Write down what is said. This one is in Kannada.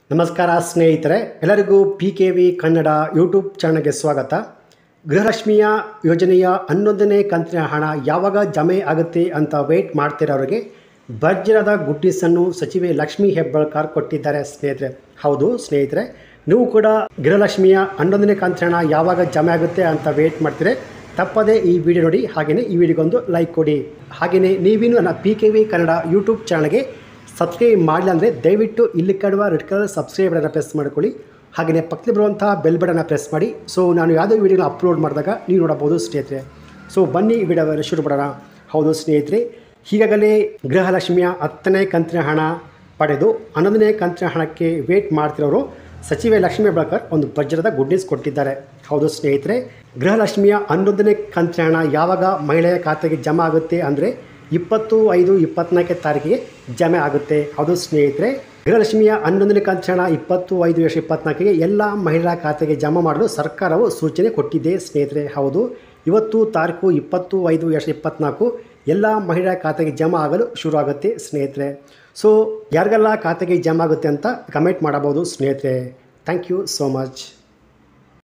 ನಮಸ್ಕಾರ ಸ್ನೇಹಿತರೆ, ಎಲ್ಲರಿಗೂ PKV ಕನ್ನಡ ಯೂಟ್ಯೂಬ್ ಚಾನಲ್ಗೆ ಸ್ವಾಗತ. ಗೃಹಲಕ್ಷ್ಮಿಯ ಯೋಜನೆಯ 11ನೇ ಕಂತಿನ ಹಣ ಯಾವಾಗ ಜಮೆ ಆಗುತ್ತೆ ಅಂತ ವೇಟ್ ಮಾಡ್ತಿರೋರಿಗೆ ಭರ್ಜರಿಯಾದ ಗುಡ್ ನ್ಯೂಸನ್ನು ಸಚಿವೆ ಲಕ್ಷ್ಮೀ ಹೆಬ್ಬಾಳ್ಕರ್ ಕೊಟ್ಟಿದ್ದಾರೆ ಸ್ನೇಹಿತರೆ. ಹೌದು ಸ್ನೇಹಿತರೆ, ನೀವು ಕೂಡ ಗೃಹಲಕ್ಷ್ಮಿಯ 11ನೇ ಕಂತಿನ ಹಣ ಯಾವಾಗ ಜಮೆ ಆಗುತ್ತೆ ಅಂತ ವೇಟ್ ಮಾಡ್ತೀರಿ. ತಪ್ಪದೇ ಈ ವಿಡಿಯೋ ನೋಡಿ, ಹಾಗೆಯೇ ಈ ವಿಡಿಯೋಗೊಂದು ಲೈಕ್ ಕೊಡಿ. ಹಾಗೆಯೇ ನೀವಿನ್ನು ನನ್ನ PKV ಕನ್ನಡ ಯೂಟ್ಯೂಬ್ ಚಾನಲ್ಗೆ ಸಬ್ಸ್ಕ್ರೈಬ್ ಮಾಡಿಲ್ಲ ಅಂದರೆ ದಯವಿಟ್ಟು ಇಲ್ಲಿ ಕಾಣುವ ರೆಡ್ ಕಲರ್ ಸಬ್ಸ್ಕ್ರೈಬ್ ಬಟನ್ನ ಪ್ರೆಸ್ ಮಾಡ್ಕೊಳ್ಳಿ. ಹಾಗೆಯೇ ಪಕ್ಕದಲ್ಲಿ ಬರುವಂಥ ಬೆಲ್ ಬಟನ್ನ ಪ್ರೆಸ್ ಮಾಡಿ. ಸೊ ನಾನು ಯಾವುದೇ ವಿಡಿಯೋನ ಅಪ್ಲೋಡ್ ಮಾಡಿದಾಗ ನೀವು ನೋಡಬಹುದು ಸ್ನೇಹಿತರೆ. ಸೊ ಬನ್ನಿ ಈ ವಿಡಿಯೋವನ್ನು ಶುರು ಮಾಡೋಣ. ಹೌದು ಸ್ನೇಹಿತರೆ, ಈಗಾಗಲೇ ಗೃಹಲಕ್ಷ್ಮಿಯ 10ನೇ ಕಂತಿನ ಹಣ ಪಡೆದು 11ನೇ ಕಂತಿನ ಹಣಕ್ಕೆ ವೇಟ್ ಮಾಡ್ತಿರೋರು ಸಚಿವೆ ಲಕ್ಷ್ಮೀ ಹೆಬ್ಬಾಳ್ಕರ್ ಒಂದು ಭರ್ಜರಿಯಾದ ಗುಡ್ ನ್ಯೂಸ್ ಕೊಟ್ಟಿದ್ದಾರೆ. ಹೌದು ಸ್ನೇಹಿತರೆ, ಗೃಹಲಕ್ಷ್ಮಿಯ 11ನೇ ಕಂತಿನ ಹಣ ಯಾವಾಗ ಮಹಿಳೆಯ ಖಾತೆಗೆ ಜಮಾ ಆಗುತ್ತೆ ಅಂದರೆ 20/5/24 ತಾರೀಕಿಗೆ ಜಮೆ ಆಗುತ್ತೆ. ಹೌದು ಸ್ನೇಹಿತರೆ, ಗೃಹಲಕ್ಷ್ಮಿಯ 11ನೇ ಕಂತಿನ ಹಣ 20/5/24 ಎಲ್ಲ ಮಹಿಳಾ ಖಾತೆಗೆ ಜಮಾ ಮಾಡಲು ಸರ್ಕಾರವು ಸೂಚನೆ ಕೊಟ್ಟಿದೆ ಸ್ನೇಹಿತರೆ. ಹೌದು, ಇವತ್ತು ತಾರೀಕು 20/5/24 ಎಲ್ಲ ಮಹಿಳಾ ಖಾತೆಗೆ ಜಮಾ ಆಗಲು ಶುರು ಆಗುತ್ತೆ ಸ್ನೇಹಿತರೆ. ಸೊ ಯಾರಿಗೆಲ್ಲ ಖಾತೆಗೆ ಜಮಾ ಆಗುತ್ತೆ ಅಂತ ಕಮೆಂಟ್ ಮಾಡಬಹುದು ಸ್ನೇಹಿತರೆ. Thank you so much.